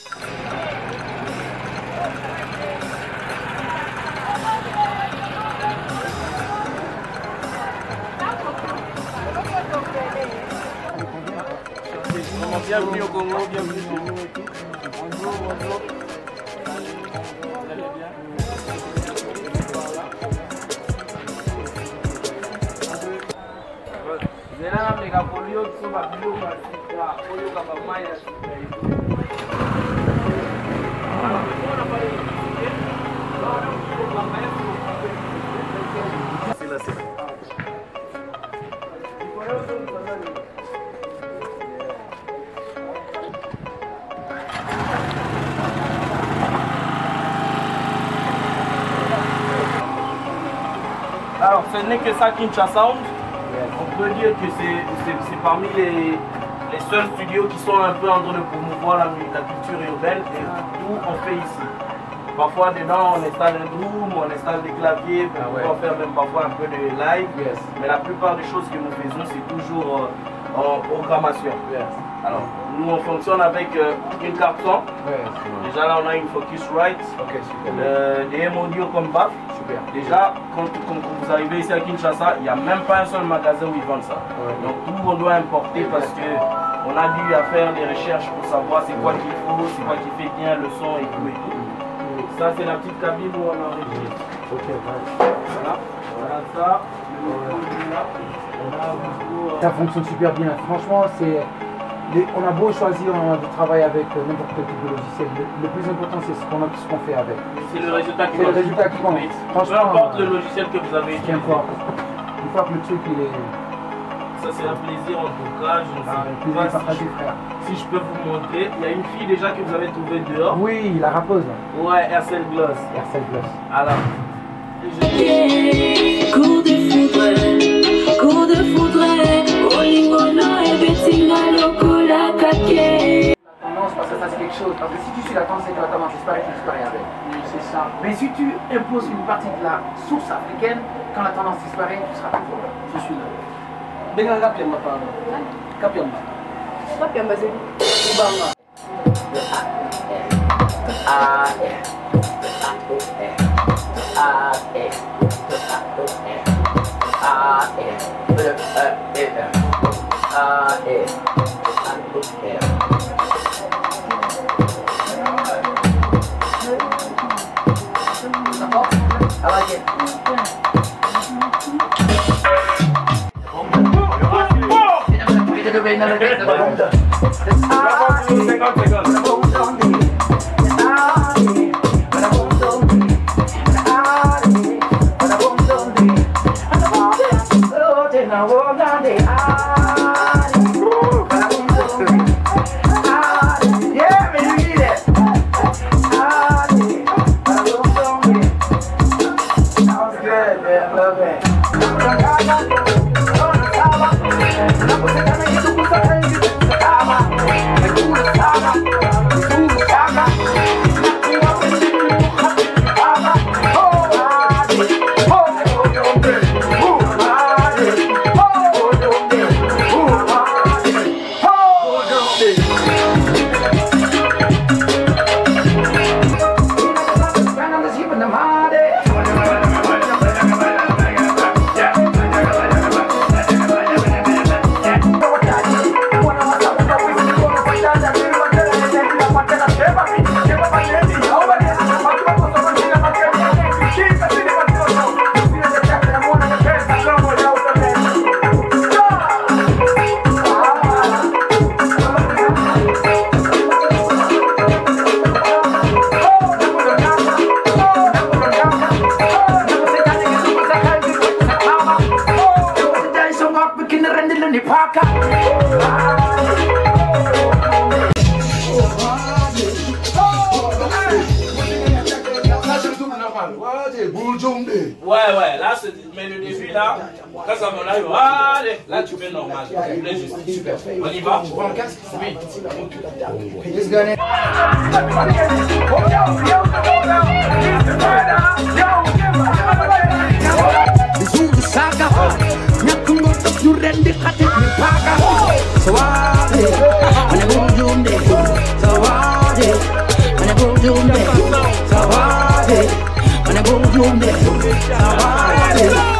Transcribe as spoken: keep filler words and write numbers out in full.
Bienvenue au Congo, bienvenue chez nous et tout. Bonjour, bonjour. Vous allez bien? Zena mega polio tsoba bio masika polio kama maya c'est là c'est alors ce n'est que ça Kinshasa Sound. On peut dire que c'est parmi les, les seuls studios qui sont un peu en train de promouvoir la, la culture urbaine et tout on fait ici. Parfois dedans on installe un drum, on installe des claviers pour ah ouais. pouvoir faire même parfois un peu de live. Yes. Mais la plupart des choses que nous faisons c'est toujours euh, en programmation. Yes. Alors nous on fonctionne avec euh, une carte son. Yes. Déjà là on a une Focusrite, okay, euh, des M audio comme baff. Déjà, quand, quand vous arrivez ici à Kinshasa, il n'y a même pas un seul magasin où ils vendent ça. Ouais. Donc tout on doit importer parce qu'on a dû à faire des recherches pour savoir c'est quoi qu'il faut, c'est quoi qui fait bien le son et tout et tout. Et ça c'est la petite cabine où on enregistre. Ok, voilà. Voilà ça. Ça fonctionne super bien. Franchement, c'est... on a beau choisir de travailler avec n'importe quel type de logiciel, le, le plus important c'est ce qu'on qu qu'on fait avec. C'est le résultat qui compte. C'est le résultat qui compte. Peu importe le logiciel que vous avez utilisé. Une fois que le truc il est... Ça c'est un plaisir en tout cas. Je ne ah, sais pas si je, si je peux vous montrer. Il y a une fille déjà que vous avez trouvée dehors. Oui, la rappeuse. Ouais, Hercel Gloss. Hercel Gloss. Alors. Je... Cours de foudre, cours de foudre, Olingono et Bettina Lokola Kake. La tendance, parce que ça c'est quelque chose. Parce que si tu suis la tendance et que la tendance disparaît, tu disparais avec. Oui, c'est ça. Mais si tu imposes une partie de la source africaine, quand la tendance disparaît, tu seras toujours là. Je suis là. Benga Kapiamba, pardon. Kapiamba. Kapiamba, c'est où? Ubanga. A R A O R A R A R E R A R I like it. Ouais, ouais, là, mais le début, là, quand ça va là, allez, là, tu fais normal. On y va? Prends le casque? Oui. Sawade, do me. Savate, when I go do me. Savate.